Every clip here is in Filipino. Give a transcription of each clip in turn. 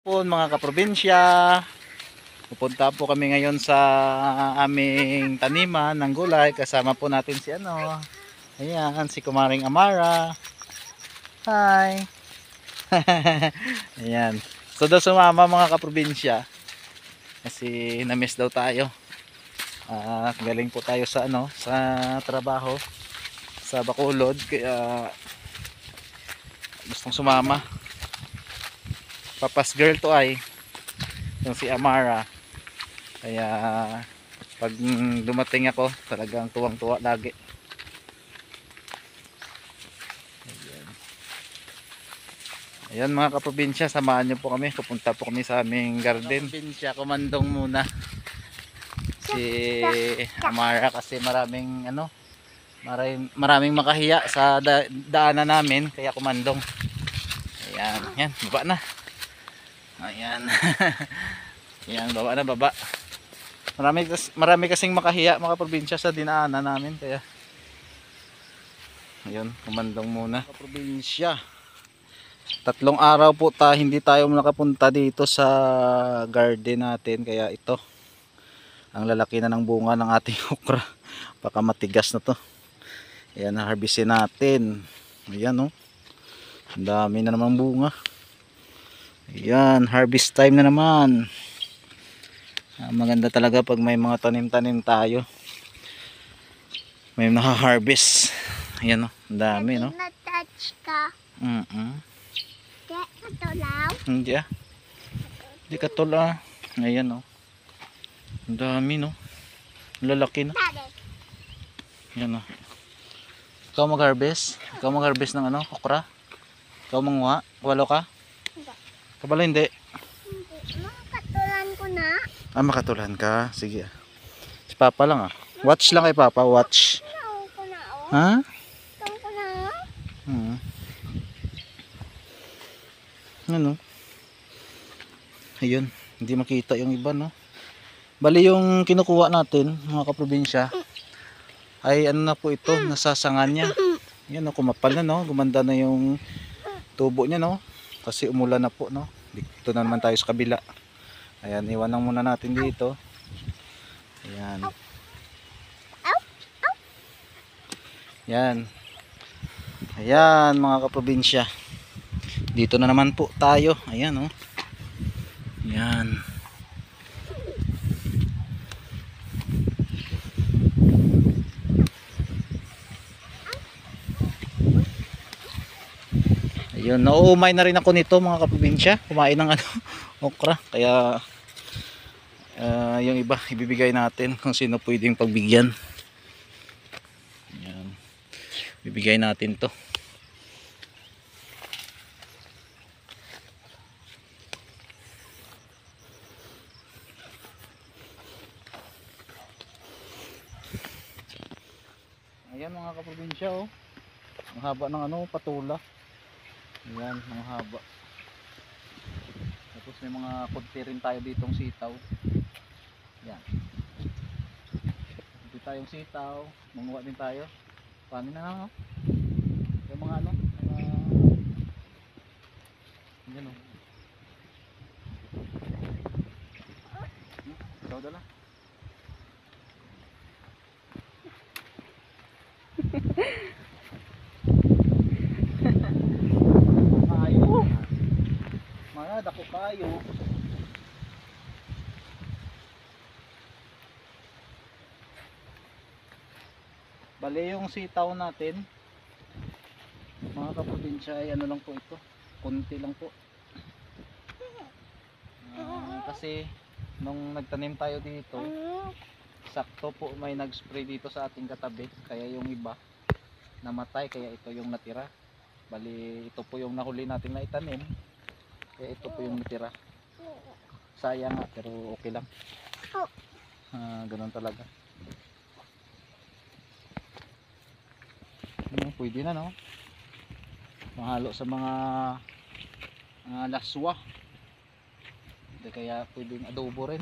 hapon mga kaprobinsya. Pupunta po kami ngayon sa aming taniman ng gulay. Kasama po natin si ayan, si Kumaring Amara. Hi. Ayan. So daw sumama mga kaprobinsya. Kasi na-miss daw tayo. Galing po tayo sa sa trabaho sa Bacolod, kaya gustong sumama. Papas girl to ay yung si Amara. Kaya pag dumating ako, talagang tuwang-tuwa lagi. Ayan mga kaprobinsya, samahan niyo po kami. Pupunta po kami sa aming garden. Kaprobinsya, kumandong muna si Amara kasi maraming makahiya sa daanan namin, kaya kumandong. Ayan, yan, baba na. Ayan. Ayan, baba. Marami kasing makahiya mga probinsya sa dinaanan namin, kaya ayun, kumandong muna. Mga probinsya, 3 araw po hindi tayo nakapunta dito sa garden natin, kaya ito ang lalaki na ng bunga ng ating okra. Baka matigas na to. Ayan, harvestin natin. Ayan, oh, ang dami na naman bunga. Ayan, harvest time na naman. Maganda talaga pag may mga tanim-tanim tayo, may naha-harvest. Ayan, oh, ang dami, no? Na-touch ka. Kaya katulaw? Hindi Hindi katulaw. Ayan, oh. Ang dami, no? Lalaki, no? Ayan, oh. Ikaw mag-harvest? Ikaw mag-harvest ng okra? Ikaw manguha? Walo ka? Hindi. Kabalo hindi? Hindi. Makatulan ko na. Makatulan ka? Sige. Si Papa lang Watch lang kay Papa, watch. Naon ko na, oh. Ha? Naon ko na. Ano? Ayun, hindi makita yung iba, no? Bali yung kinukuha natin, mga kaprobinsya, ay na po ito, nasasangan niya. Yan, no, kumapal na, no? Gumanda na yung tubo niya, no? Kasi umulan na po, no? Dito na naman tayo sa kabila. Ayan, iwan lang muna natin dito. Ayan. Ayan. Ayan mga kaprobinsya. Dito na naman po tayo. Ayan, oh. Ayan. Ayun, nauumay na rin ako nito mga kaprobinsya. Kumain ng okra. Kaya yung iba ibibigay natin kung sino pwedeng pagbigyan. Ayan. Bibigay natin to. Ayan mga kaprobinsya, oh. Ang haba ng patula. Ayan, ang haba. Tapos may mga kunti rin tayo ditong sitaw. Ayan. Dito tayong sitaw. Manguha din tayo. Paano na, oh. Yung mga ayan, oh. Ikaw dala. Kayo. Mga dako kayo. Bali yung sitaw natin, mga kaprobinsya, ay lang po ito. Kunti lang po. Kasi nung nagtanim tayo dito, sakto po may nag-spray dito sa ating katabi, kaya yung iba namatay, kaya ito yung natira. Bali ito po yung nahuli natin na itanim, kaya ito po yung natira. Sayang nga, pero okay lang. Ganun talaga. Pwede na, no? Mahalo sa mga laswa. Kaya pwedeng adobo rin.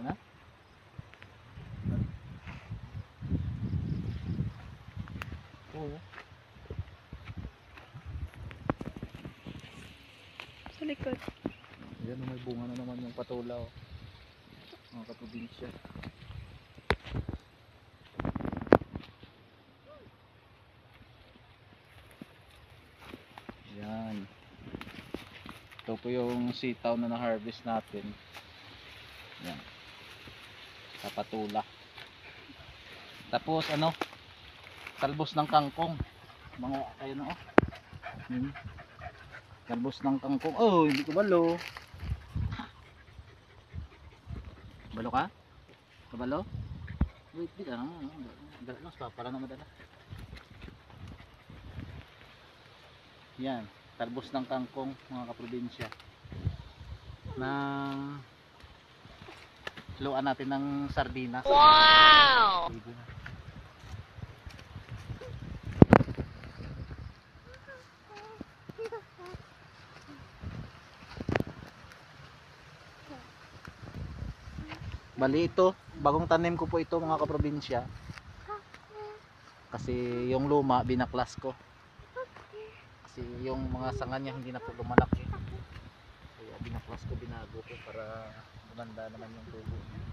na? Oo. Sa likod. Yan, may bunga na naman yung patula, oh. Mga kaprobinsya. Yan. Ito po yung sitaw na na-harvest natin. Yan. Sa patula. Tapos ano? Talbos ng kangkong. Mga kayo na, oh. Talbos ng kangkong. Oh, hindi ko balo. Balo ka? Kabalo? Wait, di ka. Dala lang, para na madala. Yan, talbos ng kangkong, mga kaprobinsya. Nang luan natin ng sardinas. Wow! Bali ito, bagong tanim ko po ito, mga kaprobinsya. Kasi yung luma binaklas ko. Kasi yung mga sanga niya hindi na po lumalaki. Kaya binaklas ko, binago ko para maganda naman yung tubo niya.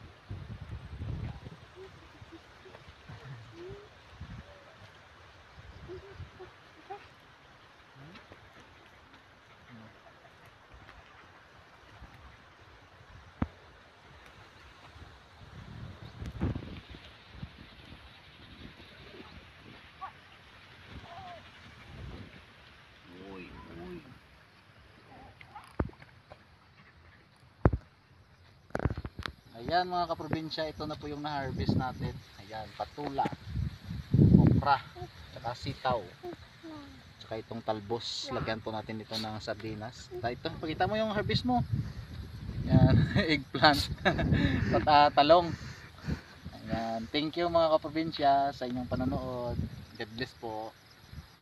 Uy, uy. Ayan, mga kaprobinsya, ito na po yung na-harvest natin. Ayan, patula, okra, tsaka sitaw, tsaka itong talbos. Lagyan po natin ito ng sardinas. Ito, pakita mo yung harvest mo. Ayan, eggplant, talong. Ayan, thank you mga kaprobinsya sa inyong panonood. God bless po.